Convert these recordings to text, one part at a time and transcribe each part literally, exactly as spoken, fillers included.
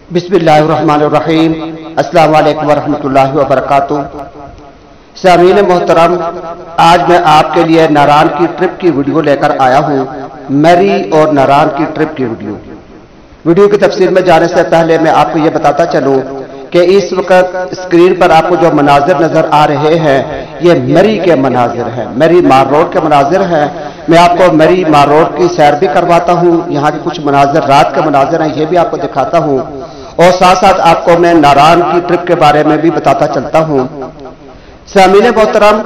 बिस्मिल्लाहिर्रहमानिर्रहीम। अस्सलाम वालेकुम वरहमतुल्लाहि वबरकातुह। सामीन मोहतरम, आज मैं आपके लिए नारान की ट्रिप की वीडियो लेकर आया हूँ। मरी और नारान की ट्रिप की वीडियो वीडियो की तफसील में जाने से पहले मैं आपको ये बताता चलूँ कि इस वक्त स्क्रीन पर आपको जो मनाजिर नजर आ रहे हैं ये मरी के मनाजिर हैं, मरी मार रोड के मनाजिर हैं। मैं आपको मरी मार रोड की सैर भी करवाता हूँ, यहाँ के कुछ मनाजिर रात के मनाजिर हैं ये भी आपको दिखाता हूँ, और साथ साथ आपको मैं नारान की ट्रिप के बारे में भी बताता चलता हूँ। सामीन मोहतरम,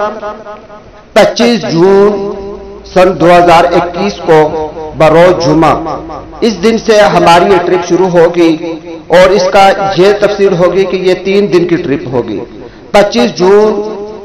पच्चीस जून सन दो हज़ार इक्कीस को बरोज जुमा इस दिन से हमारी ये ट्रिप शुरू होगी और इसका ये तफसीर होगी कि ये तीन दिन की ट्रिप होगी। पच्चीस जून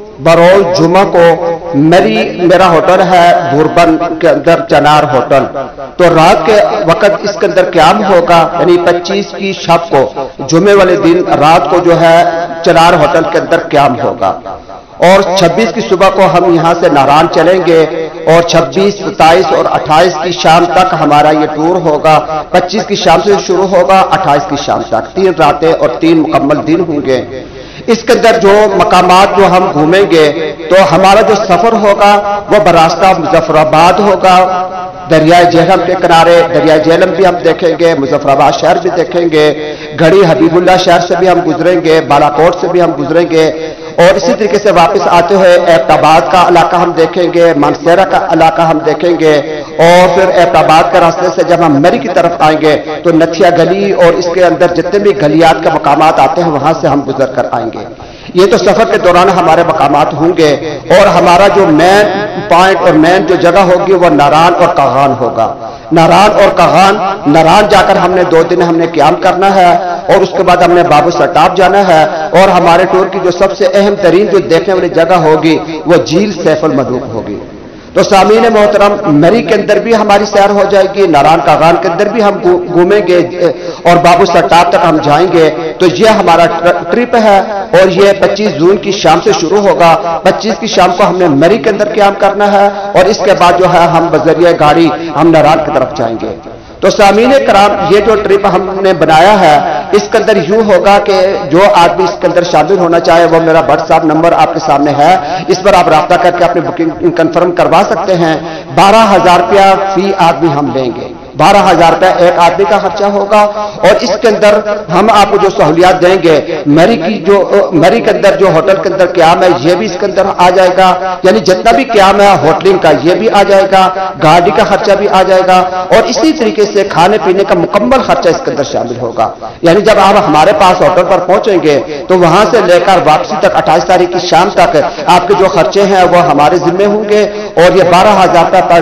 बरोज जुमा को मेरी मेरा होटल है बुरबन के अंदर चनार होटल, तो रात के वक्त इसके अंदर क्याम होगा, यानी पच्चीस की शब को जुमे वाले दिन रात को जो है चनार होटल के अंदर क्याम होगा, और छब्बीस की सुबह को हम यहाँ से नारान चलेंगे और छब्बीस, सत्ताईस और अट्ठाईस की शाम तक हमारा ये टूर होगा। पच्चीस की शाम से शुरू होगा, अट्ठाईस की शाम तक तीन रातें और तीन मुकम्मल दिन होंगे। इसके अंदर जो मकामात जो हम घूमेंगे तो हमारा जो सफर होगा वो बरास्ता मुजफ्फराबाद होगा, दरिया झेलम के किनारे दरिया झेलम भी हम देखेंगे, मुजफ्फराबाद शहर भी देखेंगे, घड़ी हबीबुल्ला शहर से भी हम गुजरेंगे, बालाकोट से भी हम गुजरेंगे, और इसी तरीके से वापस आते हुए एबटाबाद का इलाका हम देखेंगे, मानसेरा का इलाका हम देखेंगे, और फिर एबटाबाद के रास्ते से जब हम मरी की तरफ आएंगे तो नथिया गली और इसके अंदर जितने भी गलियात के मकामात आते हैं वहां से हम गुजर कर आएंगे। ये तो सफर के दौरान हमारे मकामात होंगे, और हमारा जो मेन पॉइंट और मेन जो जगह होगी वो नारान और कागान होगा। नारान और कागान, नारान जाकर हमने दो दिन हमने क्याम करना है, और उसके बाद हमने बाबू सटाप जाना है, और हमारे टूर की जो सबसे अहम तरीन जो देखने वाली जगह होगी वो झील सैफुल मलूक होगी। तो सामीन मोहतरम, मरी के अंदर भी हमारी सैर हो जाएगी, नारान कागान के अंदर भी हम घूमेंगे और बाबू सटाप तक हम जाएंगे। तो ये हमारा ट्रिप है, और ये पच्चीस जून की शाम से शुरू होगा। पच्चीस की शाम को हमने मरी के अंदर क्याम करना है, और इसके बाद जो है हम बजरिया गाड़ी हम नारान की तरफ जाएंगे। तो सामीन कराम, ये जो ट्रिप हमने बनाया है इसके अंदर यूं होगा कि जो आदमी इसके अंदर शामिल होना चाहे वो मेरा व्हाट्सएप नंबर आपके सामने है, इस पर आप राब्ता करके अपनी बुकिंग कंफर्म करवा सकते हैं। बारह हजार रुपया फी आदमी हम लेंगे, बारह हजार रुपया एक आदमी का खर्चा होगा, और इसके अंदर हम आपको जो सहूलियात देंगे, मरी की जो मरी के अंदर जो होटल के अंदर क्याम है ये भी इसके अंदर आ जाएगा, यानी जितना भी क्याम है होटलिंग का ये भी आ जाएगा, गाड़ी का खर्चा भी आ जाएगा, और इसी तरीके से खाने पीने का मुकम्मल खर्चा इसके अंदर शामिल होगा। यानी जब आप हमारे पास होटल पर पहुंचेंगे तो वहां से लेकर वापसी तक अट्ठाईस तारीख की शाम तक आपके जो खर्चे हैं वो हमारे जिम्मे होंगे, और ये बारह हजार रुपया पर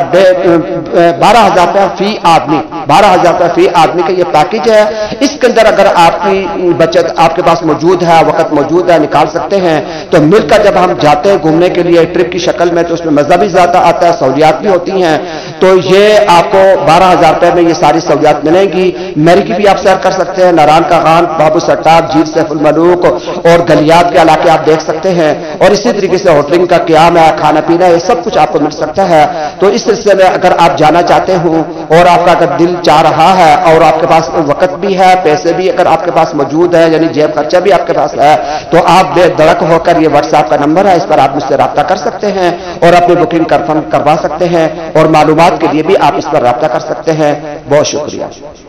डे बारह हजार रुपया फी आदमी बारह हजार रुपया फी आदमी का ये पैकेज है। इसके अंदर अगर आपकी बचत आपके पास मौजूद है, वक्त मौजूद है, निकाल सकते हैं, तो मिलकर जब हम जाते हैं घूमने के लिए ट्रिप की शक्ल में तो उसमें मजा भी ज्यादा आता है, सहूलियात भी होती हैं। तो ये आपको बारह हजार रुपये में ये सारी सहूलियात मिलेंगी। मरी की भी आप सैर कर सकते हैं, नारान कागान, बाबू सटाप, झील सैफुल मलूक और गलियात के इलाके आप देख सकते हैं, और इसी तरीके से होटलिंग का क्याम है, खाना पीना, ये सब कुछ आपको मिल सकता है। तो इस सिलसिले में अगर आप जाना चाहते हो और आपका अगर दिल चाह रहा है और आपके पास वक्त भी है, पैसे भी अगर आपके पास मौजूद है, यानी जेब खर्चा भी आपके पास है, तो आप बेधड़क होकर, ये व्हाट्सएप का नंबर है, इस पर आप मुझसे राब्ता कर सकते हैं और अपनी बुकिंग कंफर्म करवा सकते हैं, और मालूमात के लिए भी आप इस पर राब्ता कर सकते हैं। बहुत शुक्रिया।